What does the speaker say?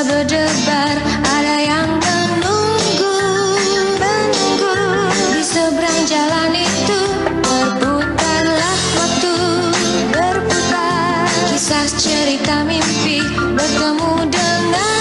masa berdebar, ada yang menunggu. Di seberang jalan itu berputarlah waktu, berputar kisah cerita mimpi bertemu dengan